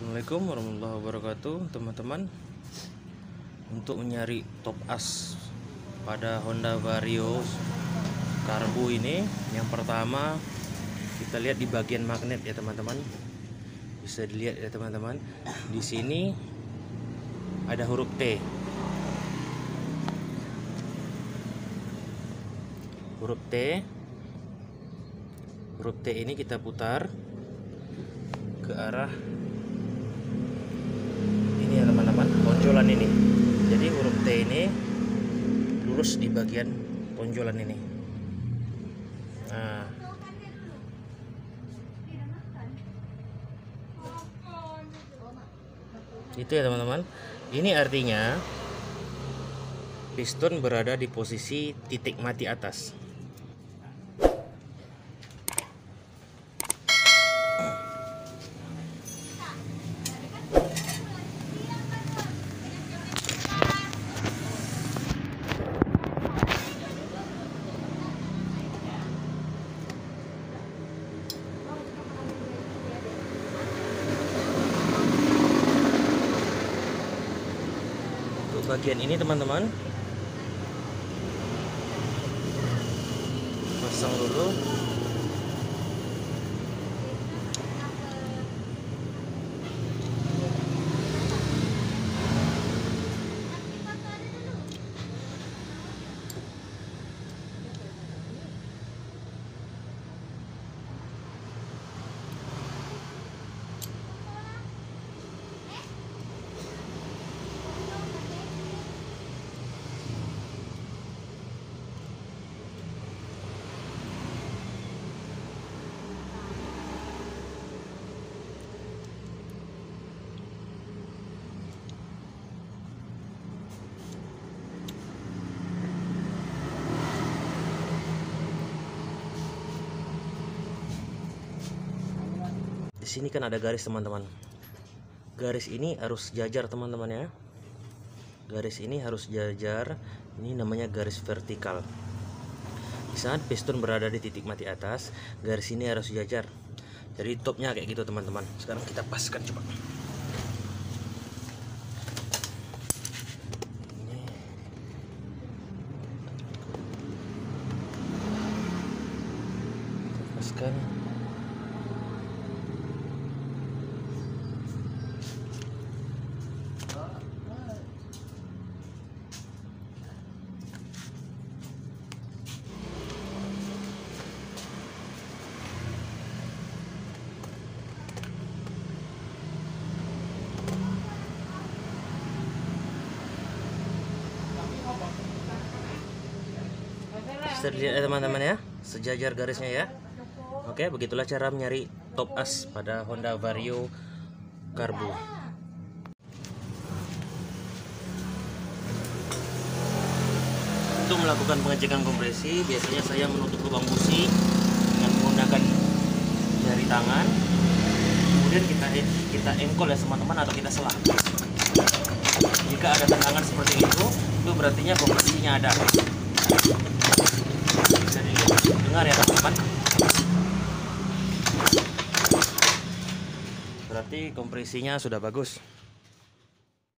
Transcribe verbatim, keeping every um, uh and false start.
Assalamualaikum warahmatullahi wabarakatuh, teman-teman. Untuk mencari top as pada Honda Vario Karbu ini, yang pertama kita lihat di bagian magnet ya teman-teman. Bisa dilihat ya teman-teman. Di sini ada huruf T. Huruf T. Huruf T ini kita putar ke arah ini ya teman-teman, tonjolan ini. Jadi huruf T ini lurus di bagian tonjolan ini. Nah, itu ya teman-teman. Ini artinya piston berada di posisi titik mati atas. Bagian ini teman-teman, pasang dulu. Di sini kan ada garis teman-teman. Garis ini harus jajar teman-teman ya. Garis ini harus jajar. Ini namanya garis vertikal. Di saat piston berada di titik mati atas, garis ini harus jajar. Jadi topnya kayak gitu teman-teman. Sekarang kita paskan coba. Ini. Kita paskan. Bisa dilihat ya teman-teman ya, sejajar garisnya ya. Oke, begitulah cara mencari top as pada Honda Vario Karbu. Untuk melakukan pengecekan kompresi, biasanya saya menutup lubang busi dengan menggunakan jari tangan. Kemudian kita kita engkol ya teman-teman, atau kita selah. Jika ada tendangan seperti itu, itu berartinya kompresinya ada. Bisa dengar ya teman-teman. Berarti kompresinya sudah bagus.